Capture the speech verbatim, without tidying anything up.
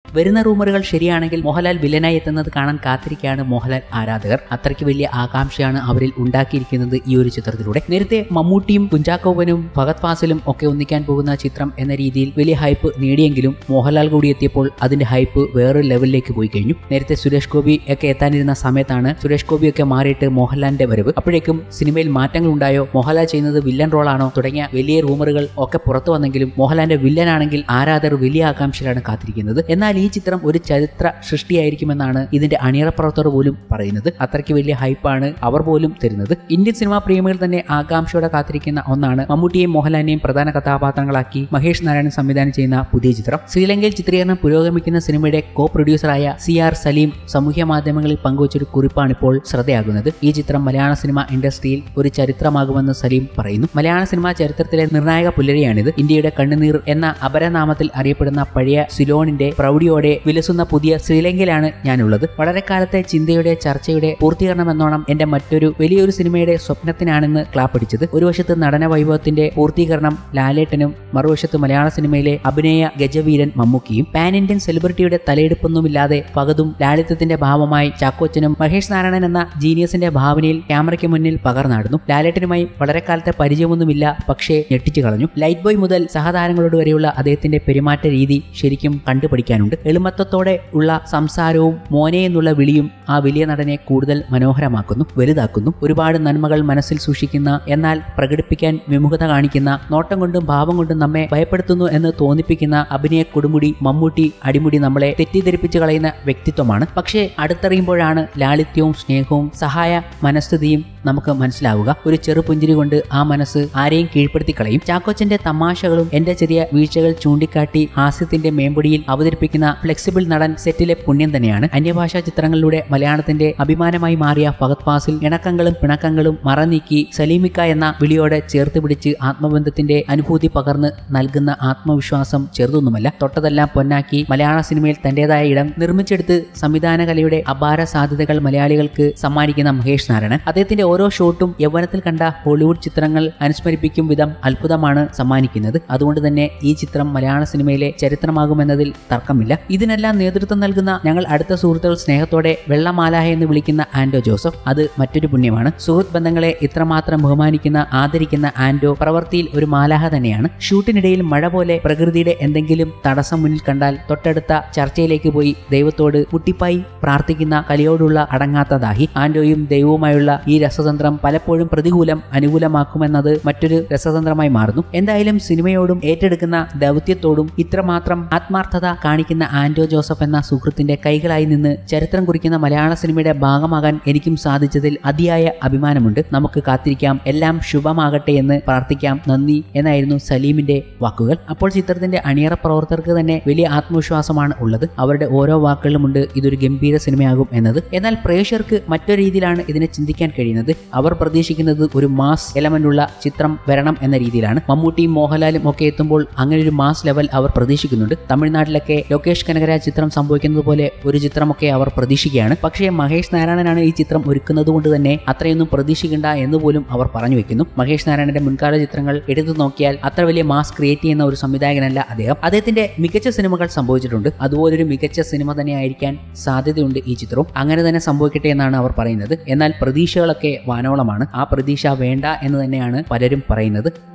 വരുന്ന റൂമറുകൾ ശരിയാണെങ്കിൽ മോഹൻലാൽ വില്ലനായി എത്തുന്നത് കാണാൻ കാത്തിരിക്കുകയാണ് മോഹൻലാൽ ആരാധകർ. അത്രയ്ക്ക് വലിയ ആകാംക്ഷയാണ് അവരിൽ ഉണ്ടാക്കിയിരിക്കുന്നത് ഈ ഒരു ചിത്രത്തിലൂടെ. നേരത്തെ മമ്മൂട്ടിയും കുഞ്ചാക്കോവനും ഫഹദ് ഫാസിലും ഒക്കെ ഒന്നിക്കാൻ പോകുന്ന ചിത്രം എന്ന രീതിയിൽ വലിയ ഹൈപ്പ് നേടിയെങ്കിലും മോഹൻലാൽ കൂടി എത്തിയപ്പോൾ അതിന്റെ ഹൈപ്പ് വേറൊരു ലെവലിലേക്ക് പോയി കഴിഞ്ഞു. നേരത്തെ സുരേഷ് ഗോപി ഒക്കെ എത്താനിരുന്ന സമയത്താണ് സുരേഷ് ഗോപി ഒക്കെ മാറിയിട്ട് മോഹൻലാലിന്റെ വരവ്. അപ്പോഴേക്കും സിനിമയിൽ മാറ്റങ്ങൾ ഉണ്ടായോ, മോഹൻലാൽ ചെയ്യുന്നത് വില്ലൻ റോളാണോ തുടങ്ങിയ വലിയ റൂമറുകൾ ഒക്കെ പുറത്തു വന്നെങ്കിലും മോഹൻലാലിന്റെ വില്ലനാണെങ്കിൽ ആരാധകർ വലിയ ആകാംക്ഷയിലാണ് കാത്തിരിക്കുന്നത്. എന്നാൽ ഈ ചിത്രം ഒരു ചരിത്ര സൃഷ്ടിയായിരിക്കുമെന്നാണ് ഇതിന്റെ അണിയറ പ്രവർത്തകർ പോലും പറയുന്നത്. അത്രയ്ക്ക് വലിയ ഹൈപ്പാണ് അവർ പോലും തരുന്നത്. ഇന്ത്യൻ സിനിമാ പ്രേമികൾ തന്നെ ആകാംക്ഷയോടെ കാത്തിരിക്കുന്ന ഒന്നാണ് മമ്മൂട്ടിയെയും മോഹൻലാലിനെയും പ്രധാന കഥാപാത്രങ്ങളാക്കി മഹേഷ് നാരായണൻ സംവിധാനം ചെയ്യുന്ന പുതിയ ചിത്രം. ശ്രീലങ്കയിൽ ചിത്രീകരണം പുരോഗമിക്കുന്ന സിനിമയുടെ കോ പ്രൊഡ്യൂസറായ സി ആർ സലീം സാമൂഹ്യ മാധ്യമങ്ങളിൽ പങ്കുവച്ചൊരു കുറിപ്പാണ് ഇപ്പോൾ ശ്രദ്ധയാകുന്നത്. ഈ ചിത്രം മലയാള സിനിമ ഇൻഡസ്ട്രിയിൽ ഒരു ചരിത്രമാകുമെന്ന് സലീം പറയുന്നു. മലയാള സിനിമാ ചരിത്രത്തിലെ നിർണായക പുലരിയാണിത്. ഇന്ത്യയുടെ കണ്ണുനീർ എന്ന അപരനാമത്തിൽ അറിയപ്പെടുന്ന പഴയ സിലോണിന്റെ പ്രൗഢിയോടെ വിലസുന്ന പുതിയ ശ്രീലങ്കയിലാണ് ഞാനുള്ളത്. വളരെ കാലത്തെ ചിന്തയുടെ ചർച്ചയുടെ പൂർത്തീകരണം എന്നോണം എന്റെ മറ്റൊരു വലിയൊരു സിനിമയുടെ സ്വപ്നത്തിനാണെന്ന് ക്ലാപ്പടിച്ചത്. ഒരു വശത്ത് നടന വൈഭവത്തിന്റെ പൂർത്തീകരണം ലാലേട്ടനും മറുവശത്ത് മലയാള സിനിമയിലെ അഭിനയ ഗജവീരൻ മമ്മൂക്കിയും. പാൻ ഇന്ത്യൻ സെലിബ്രിറ്റിയുടെ തലയെടുപ്പൊന്നുമില്ലാതെ ഫഹദും ലാളിത്യത്തിന്റെ ഭാവമായി ചാക്കോച്ചനും മഹേഷ് നാരായണൻ എന്ന ജീനിയസിന്റെ ഭാവനയിൽ ക്യാമറയ്ക്ക് മുന്നിൽ പകർന്നാടുന്നു. ലാലേട്ടനുമായി വളരെ കാലത്തെ പരിചയമൊന്നുമില്ല, പക്ഷേ ഞെട്ടിച്ചു കളഞ്ഞു. ലൈറ്റ് ബോയ് മുതൽ സഹതാരങ്ങളോട് വരെയുള്ള അദ്ദേഹത്തിന്റെ പെരുമാറ്റ രീതി ശരിക്കും കണ്ടുപഠിക്കാനുണ്ട്. എളുമത്തത്തോടെ ഉള്ള സംസാരവും മോനെ എന്നുള്ള വിളിയും ആ വലിയ നടനെ കൂടുതൽ മനോഹരമാക്കുന്നു, വലുതാക്കുന്നു. ഒരുപാട് നന്മകൾ മനസ്സിൽ സൂക്ഷിക്കുന്ന എന്നാൽ പ്രകടിപ്പിക്കാൻ വിമുഖത കാണിക്കുന്ന, നോട്ടം കൊണ്ടും ഭാവം കൊണ്ടും നമ്മെ ഭയപ്പെടുത്തുന്നു എന്ന് തോന്നിപ്പിക്കുന്ന അഭിനയ കൊടുമുടി മമ്മൂട്ടി അടിമുടി നമ്മളെ തെറ്റിദ്ധരിപ്പിച്ചു കളയുന്ന വ്യക്തിത്വമാണ്. പക്ഷേ അടുത്തറിയുമ്പോഴാണ് ലാളിത്യവും സ്നേഹവും സഹായ മനസ്ഥിതിയും നമുക്ക് മനസ്സിലാവുക. ഒരു ചെറു പുഞ്ചിരി കൊണ്ട് ആ മനസ്സ് ആരെയും കീഴ്പ്പെടുത്തി കളയും. ചാക്കോച്ചന്റെ തമാശകളും എന്റെ ചെറിയ വീഴ്ചകൾ ചൂണ്ടിക്കാട്ടി ഹാസ്യത്തിന്റെ മേമ്പൊടിയിൽ അവതരിപ്പിക്കുന്ന ഫ്ലെക്സിബിൾ നടൻ സെറ്റിലെ പുണ്യം തന്നെയാണ്. അന്യഭാഷാ ചിത്രങ്ങളിലൂടെ മലയാളത്തിന്റെ അഭിമാനമായി മാറിയ ഫഹദ് ഫാസിൽ ഇണക്കങ്ങളും പിണക്കങ്ങളും മറനീക്കി സലീമിക്ക എന്ന വിളിയോടെ ചേർത്ത് പിടിച്ച് ആത്മബന്ധത്തിന്റെ അനുഭൂതി പകർന്ന് നൽകുന്ന ആത്മവിശ്വാസം ചെറുതൊന്നുമല്ല. തൊട്ടതെല്ലാം പൊന്നാക്കി മലയാള സിനിമയിൽ തന്റേതായ ഇടം നിർമ്മിച്ചെടുത്ത് സംവിധാന കലയുടെ അപാര സാധ്യതകൾ മലയാളികൾക്ക് സമ്മാനിക്കുന്ന മഹേഷ് നാരായണൻ അദ്ദേഹത്തിന്റെ ഓരോ ഷോട്ടും യൗവനത്തിൽ കണ്ട ഹോളിവുഡ് ചിത്രങ്ങൾ അനുസ്മരിപ്പിക്കും വിധം അത്ഭുതമാണ് സമ്മാനിക്കുന്നത്. അതുകൊണ്ട് തന്നെ ഈ ചിത്രം മലയാള സിനിമയിലെ ചരിത്രമാകുമെന്നതിൽ തർക്കമില്ല. ഇതിനെല്ലാം നേതൃത്വം നൽകുന്ന ഞങ്ങൾ അടുത്ത സുഹൃത്തുക്കൾ സ്നേഹത്തോടെ വെള്ളമാലാഹ എന്ന് വിളിക്കുന്ന ആൻഡോ ജോസഫ്, അത് മറ്റൊരു പുണ്യമാണ്. സുഹൃത്ത് ബന്ധങ്ങളെ ഇത്രമാത്രം ബഹുമാനിക്കുന്ന ആദരിക്കുന്ന ആൻഡോ പ്രവൃത്തിയിൽ ഒരു മാലാഹ തന്നെയാണ്. ഷൂട്ടിനിടയിൽ മഴ പോലെ പ്രകൃതിയുടെ എന്തെങ്കിലും തടസ്സം മുന്നിൽ കണ്ടാൽ തൊട്ടടുത്ത ചർച്ചയിലേക്ക് പോയി ദൈവത്തോട് മുട്ടിപ്പായി പ്രാർത്ഥിക്കുന്ന കലയോടുള്ള അടങ്ങാത്ത ദാഹി. ആൻഡോയും ദൈവവുമായുള്ള ഈ രസതന്ത്രം പലപ്പോഴും പ്രതികൂലം അനുകൂലമാക്കുമെന്നത് മറ്റൊരു രസതന്ത്രമായി മാറുന്നു. എന്തായാലും സിനിമയോടും ഏറ്റെടുക്കുന്ന ദൗത്യത്തോടും ഇത്രമാത്രം ആത്മാർത്ഥത കാണിക്കുന്ന ആൻഡോ ജോസഫ് എന്ന സുഹൃത്തിന്റെ കൈകളായി നിന്ന് ചരിത്രം കുറിക്കുന്ന മലയാള സിനിമയുടെ ഭാഗമാകാൻ എനിക്കും സാധിച്ചതിൽ അതിയായ അഭിമാനമുണ്ട്. നമുക്ക് കാത്തിരിക്കാം, എല്ലാം ശുഭമാകട്ടെ എന്ന് പ്രാർത്ഥിക്കാം. നന്ദി എന്നായിരുന്നു സലീമിന്റെ വാക്കുകൾ. അപ്പോൾ ചിത്രത്തിന്റെ അണിയറ പ്രവർത്തകർക്ക് തന്നെ വലിയ ആത്മവിശ്വാസമാണ് ഉള്ളത്. അവരുടെ ഓരോ വാക്കുകളിലുമുണ്ട് ഇതൊരു ഗംഭീര സിനിമയാകും എന്നത്. എന്നാൽ പ്രേക്ഷകർക്ക് മറ്റൊരു രീതിയിലാണ് ഇതിനെ ചിന്തിക്കാൻ കഴിയുന്നത്. അവർ പ്രതീക്ഷിക്കുന്നത് ഒരു മാസ് എലമെന്റ് ഉള്ള ചിത്രം വരണം എന്ന രീതിയിലാണ്. മമ്മൂട്ടിയും മോഹൻലാലും ഒക്കെ എത്തുമ്പോൾ അങ്ങനെ ഒരു മാസ് ലെവൽ അവർ പ്രതീക്ഷിക്കുന്നുണ്ട്. തമിഴ്നാട്ടിലൊക്കെ ലോകേഷ് കനകരാജ് ചിത്രം സംഭവിക്കുന്നത് പോലെ ഒരു ചിത്രമൊക്കെ അവർ പ്രതീക്ഷിക്കുകയാണ്. പക്ഷേ മഹേഷ് നാരായണനാണ് ഈ ചിത്രം ഒരുക്കുന്നത് കൊണ്ട് തന്നെ അത്രയൊന്നും പ്രതീക്ഷിക്കേണ്ട എന്ന് പോലും അവർ പറഞ്ഞു വെക്കുന്നു. മഹേഷ് നാരായണന്റെ മുൻകാല ചിത്രങ്ങൾ എടുത്തു നോക്കിയാൽ അത്ര വലിയ മാസ് ക്രിയേറ്റ് ചെയ്യുന്ന ഒരു സംവിധായകനല്ല അദ്ദേഹം. അദ്ദേഹത്തിന്റെ മികച്ച സിനിമകൾ സംഭവിച്ചിട്ടുണ്ട്. അതുപോലൊരു മികച്ച സിനിമ തന്നെ ആയിരിക്കാൻ സാധ്യതയുണ്ട് ഈ ചിത്രവും. അങ്ങനെ തന്നെ സംഭവിക്കട്ടെ എന്നാണ് അവർ പറയുന്നത്. എന്നാൽ പ്രതീക്ഷകളൊക്കെ വാനോളമാണ്. ആ പ്രതീക്ഷ വേണ്ട എന്ന് തന്നെയാണ് പലരും പറയുന്നത്.